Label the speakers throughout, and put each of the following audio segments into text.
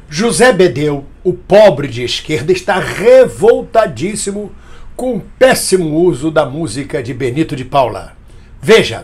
Speaker 1: José Bedeu, o pobre de esquerda, está revoltadíssimo com o péssimo uso da música de Benito de Paula. Veja.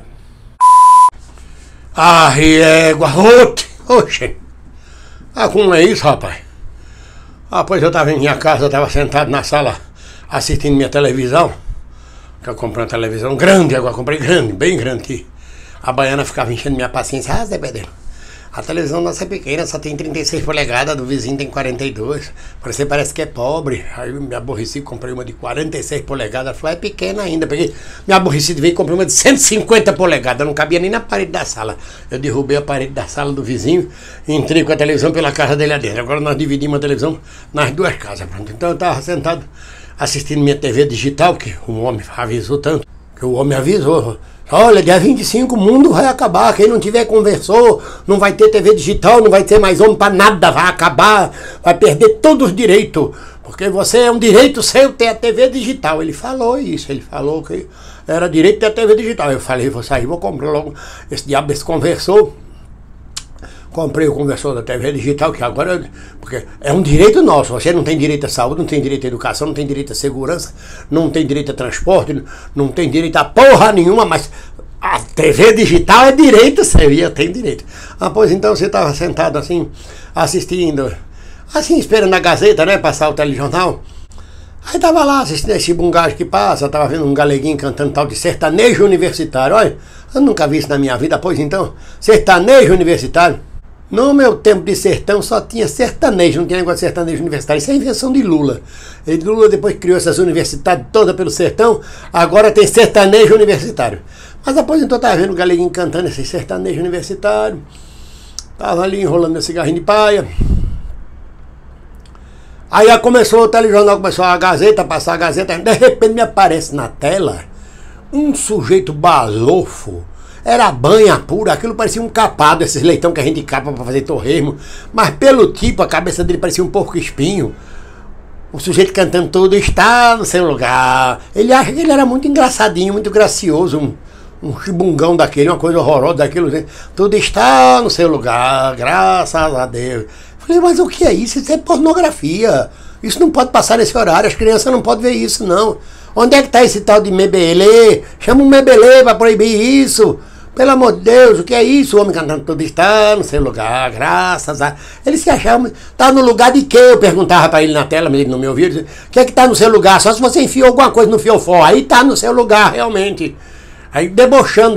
Speaker 1: Ah, égua, oxe. Ah, como é isso, rapaz? Ah, pois eu estava em minha casa, eu estava sentado na sala assistindo minha televisão. Que eu comprei uma televisão grande, agora comprei grande, bem grande aqui. A baiana ficava enchendo minha paciência. Ah, Zé Bedeu, a televisão nossa é pequena, só tem 36 polegadas, do vizinho tem 42. Você parece que é pobre. Aí eu me aborreci, comprei uma de 46 polegadas. Ela falou, é pequena ainda. Peguei, me aborreci de ver e comprei uma de 150 polegadas. Não cabia nem na parede da sala. Eu derrubei a parede da sala do vizinho e entrei com a televisão pela casa dele adentro. Agora nós dividimos a televisão nas duas casas. Pronto. Então eu estava sentado assistindo minha TV digital, que o homem avisou tanto. Que o homem avisou. Olha, dia 25 o mundo vai acabar, quem não tiver conversor, não vai ter TV digital, não vai ter mais homem para nada, vai acabar, vai perder todos os direitos, porque você é um direito seu ter a TV digital. Ele falou isso, ele falou que era direito ter a TV digital. Eu falei, vou sair, vou comprar logo esse diabo desse conversor. Comprei o conversor da TV digital, que agora, porque é um direito nosso. Você não tem direito à saúde, não tem direito à educação, não tem direito à segurança, não tem direito a transporte, não tem direito a porra nenhuma, mas a TV digital é direito seu, e eu tenho direito. Ah, pois então você estava sentado assim, assistindo, assim, esperando a Gazeta, né, passar o telejornal. Aí tava lá assistindo esse bungagem que passa, tava vendo um galeguinho cantando tal de sertanejo universitário. Olha, eu nunca vi isso na minha vida. Pois então, sertanejo universitário. No meu tempo de sertão só tinha sertanejo, não tinha negócio de sertanejo universitário. Isso é invenção de Lula. E Lula depois criou essas universidades todas pelo sertão, agora tem sertanejo universitário. Mas depois então eu estava vendo o galeguinho cantando esse sertanejo universitário. Estava ali enrolando meu cigarrinho de paia. Aí começou o telejornal, começou a Gazeta, passar a Gazeta. De repente me aparece na tela um sujeito balofo. Era banha pura, aquilo parecia um capado, esses leitão que a gente capa para fazer torresmo. Mas pelo tipo, a cabeça dele parecia um porco espinho. O sujeito cantando tudo está no seu lugar. Ele acha que ele era muito engraçadinho, muito gracioso, um chibungão daquele, uma coisa horrorosa daquilo. Tudo está no seu lugar, graças a Deus. Falei, mas o que é isso? Isso é pornografia. Isso não pode passar nesse horário, as crianças não podem ver isso, não. Onde é que está esse tal de mebelê? Chama um mebelê para proibir isso. Pelo amor de Deus, o que é isso? O homem cantando tudo está no seu lugar, graças a... Ele se achava... Está no lugar de quê? Eu perguntava para ele na tela, mas ele não me ouvia. Ele dizia, o que é que está no seu lugar? Só se você enfiou alguma coisa no fiofó. Aí está no seu lugar, realmente. Aí debochando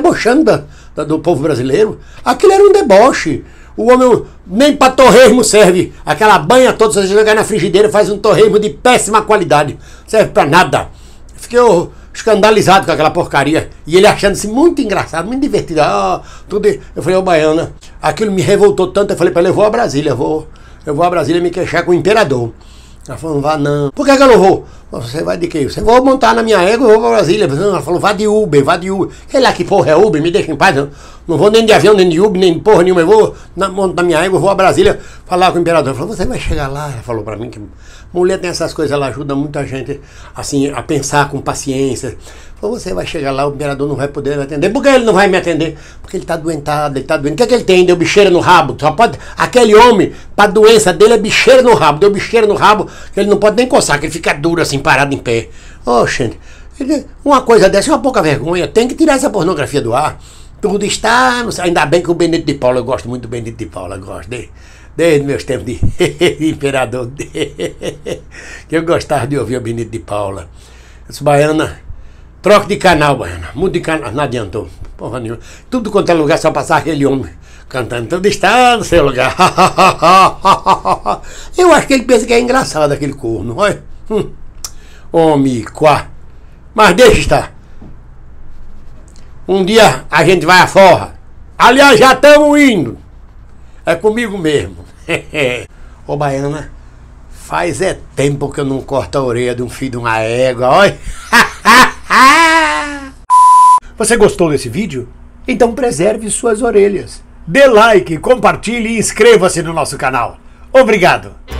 Speaker 1: do povo brasileiro. Aquilo era um deboche. O homem nem para torresmo serve. Aquela banha toda, se você jogar na frigideira, faz um torresmo de péssima qualidade. Serve para nada. Fiquei escandalizado com aquela porcaria. E ele achando-se muito engraçado, muito divertido. Tudo. Eu falei, ô baiana, aquilo me revoltou tanto. Eu falei para ele, eu vou a Brasília. Eu vou a Brasília me queixar com o imperador. Ela falou, não vá não. Por que eu não vou? Você vai de quê? Você vai montar na minha égua, eu vou para Brasília. Ela falou, vá de Uber, vá de Uber. Sei lá que porra é Uber, me deixa em paz. Não vou nem de avião, nem de Uber, nem de porra nenhuma. Eu vou montar na minha égua, eu vou a Brasília falar com o imperador. Ela falou, você vai chegar lá. Ela falou para mim que mulher tem essas coisas, ela ajuda muita gente assim, a pensar com paciência. Falou, você vai chegar lá, o imperador não vai poder me atender. Por que ele não vai me atender? Porque ele está doentado, ele está doente. O que é que ele tem? Deu bicheira no rabo. Só pode... Aquele homem, para a doença dele, é bicheira no rabo. Deu bicheira no rabo, que ele não pode nem coçar, que ele fica duro assim, parado em pé. Gente, uma coisa dessa é uma pouca vergonha. Tem que tirar essa pornografia do ar. Tudo está... Ainda bem que o Benito de Paula, eu gosto muito do Benito de Paula, gosto dele. Desde meus tempos de imperador, que eu gostava de ouvir o Benito de Paula. Esse baiana, troca de canal, baiana, muda de canal, não adiantou, porra nenhuma. Tudo quanto é lugar, só passar aquele homem cantando, tudo está no seu lugar. Eu acho que ele pensa que é engraçado aquele corno, olha. Homem, quá. Mas deixa estar. Um dia a gente vai à forra. Aliás, já estamos indo. É comigo mesmo. Ô baiana, faz tempo que eu não corto a orelha de um filho de uma égua, olha. Você gostou desse vídeo? Então preserve suas orelhas. Dê like, compartilhe e inscreva-se no nosso canal. Obrigado!